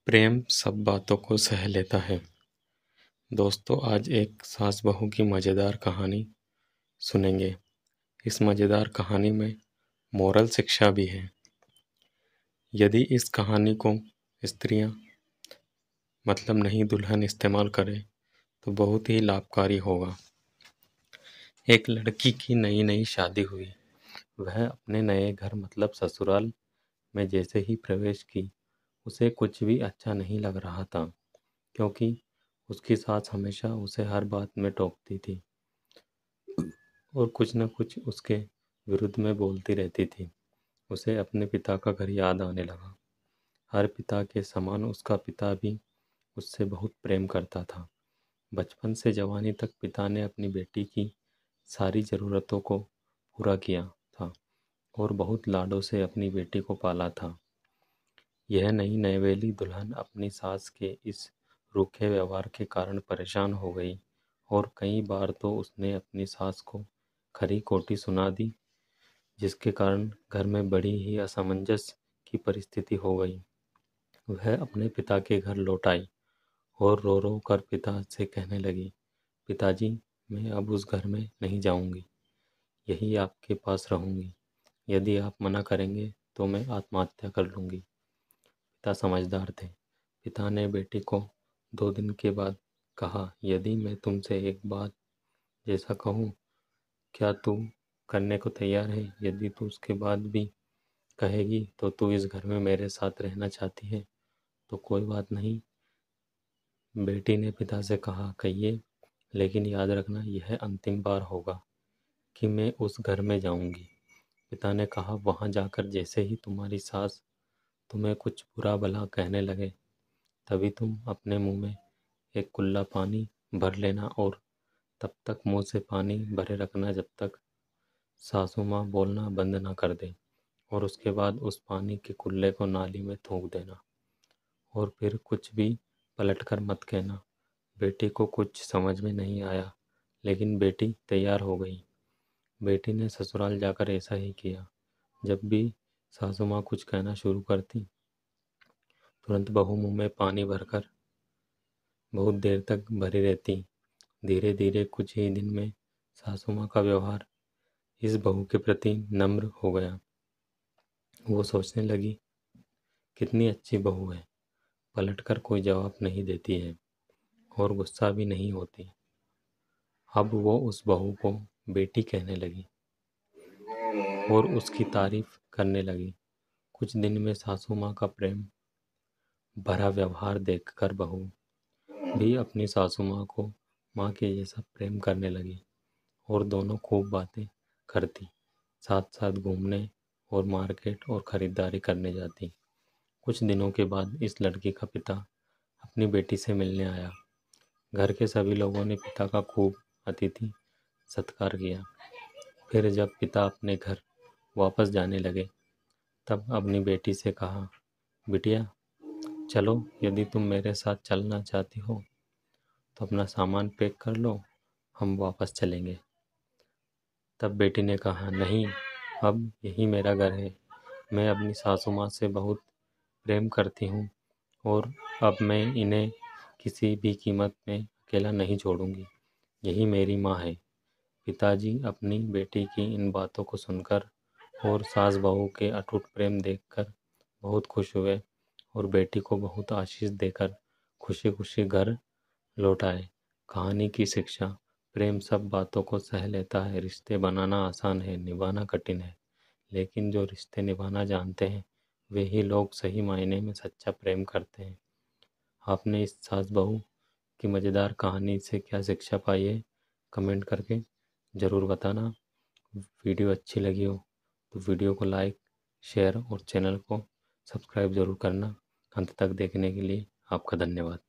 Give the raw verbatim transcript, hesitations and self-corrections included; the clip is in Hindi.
प्रेम सब बातों को सह लेता है। दोस्तों, आज एक सास बहू की मज़ेदार कहानी सुनेंगे। इस मज़ेदार कहानी में मोरल शिक्षा भी है। यदि इस कहानी को स्त्रियां मतलब नहीं दुल्हन इस्तेमाल करें तो बहुत ही लाभकारी होगा। एक लड़की की नई नई शादी हुई। वह अपने नए घर मतलब ससुराल में जैसे ही प्रवेश की, उसे कुछ भी अच्छा नहीं लग रहा था, क्योंकि उसकी सास हमेशा उसे हर बात में टोकती थी और कुछ न कुछ उसके विरुद्ध में बोलती रहती थी। उसे अपने पिता का घर याद आने लगा। हर पिता के समान उसका पिता भी उससे बहुत प्रेम करता था। बचपन से जवानी तक पिता ने अपनी बेटी की सारी ज़रूरतों को पूरा किया था और बहुत लाडों से अपनी बेटी को पाला था। यह नई नवेली दुल्हन अपनी सास के इस रूखे व्यवहार के कारण परेशान हो गई और कई बार तो उसने अपनी सास को खरी खोटी सुना दी, जिसके कारण घर में बड़ी ही असमंजस की परिस्थिति हो गई। वह अपने पिता के घर लौट आई और रो रो कर पिता से कहने लगी, पिताजी, मैं अब उस घर में नहीं जाऊंगी, यही आपके पास रहूंगी। यदि आप मना करेंगे तो मैं आत्महत्या कर लूंगी। पिता समझदार थे। पिता ने बेटी को दो दिन के बाद कहा, यदि मैं तुमसे एक बात जैसा कहूँ, क्या तू करने को तैयार है? यदि तू उसके बाद भी कहेगी तो तू इस घर में मेरे साथ रहना चाहती है तो कोई बात नहीं। बेटी ने पिता से कहा, कहिए, लेकिन याद रखना यह अंतिम बार होगा कि मैं उस घर में जाऊंगी। पिता ने कहा, वहाँ जाकर जैसे ही तुम्हारी सास तुम्हें कुछ बुरा भला कहने लगे, तभी तुम अपने मुंह में एक कुल्ला पानी भर लेना और तब तक मुंह से पानी भरे रखना जब तक सासू माँ बोलना बंद ना कर दे, और उसके बाद उस पानी के कुल्ले को नाली में थूक देना और फिर कुछ भी पलट कर मत कहना। बेटी को कुछ समझ में नहीं आया, लेकिन बेटी तैयार हो गई। बेटी ने ससुराल जाकर ऐसा ही किया। जब भी सासू माँ कुछ कहना शुरू करती, तुरंत बहू मुंह में पानी भरकर बहुत देर तक भरी रहती। धीरे धीरे कुछ ही दिन में सासू माँ का व्यवहार इस बहू के प्रति नम्र हो गया। वो सोचने लगी, कितनी अच्छी बहू है, पलटकर कोई जवाब नहीं देती है और गुस्सा भी नहीं होती। अब वो उस बहू को बेटी कहने लगी और उसकी तारीफ करने लगी। कुछ दिन में सासू माँ का प्रेम भरा व्यवहार देखकर बहू भी अपनी सासू माँ को माँ के जैसा प्रेम करने लगी और दोनों खूब बातें करती, साथ साथ घूमने और मार्केट और ख़रीदारी करने जाती। कुछ दिनों के बाद इस लड़की का पिता अपनी बेटी से मिलने आया। घर के सभी लोगों ने पिता का खूब अतिथि सत्कार किया। फिर जब पिता अपने घर वापस जाने लगे, तब अपनी बेटी से कहा, बिटिया, चलो, यदि तुम मेरे साथ चलना चाहती हो तो अपना सामान पैक कर लो, हम वापस चलेंगे। तब बेटी ने कहा, नहीं, अब यही मेरा घर है। मैं अपनी सासू माँ से बहुत प्रेम करती हूँ और अब मैं इन्हें किसी भी कीमत में अकेला नहीं छोड़ूंगी। यही मेरी माँ है। पिताजी अपनी बेटी की इन बातों को सुनकर और सास बहू के अटूट प्रेम देखकर बहुत खुश हुए और बेटी को बहुत आशीष देकर खुशी खुशी घर लौट आए। कहानी की शिक्षा, प्रेम सब बातों को सह लेता है। रिश्ते बनाना आसान है, निभाना कठिन है, लेकिन जो रिश्ते निभाना जानते हैं वे ही लोग सही मायने में सच्चा प्रेम करते हैं। आपने इस सास बहू की मज़ेदार कहानी से क्या शिक्षा पाई है, कमेंट करके ज़रूर बताना। वीडियो अच्छी लगी हो तो वीडियो को लाइक, शेयर और चैनल को सब्सक्राइब ज़रूर करना। अंत तक देखने के लिए आपका धन्यवाद।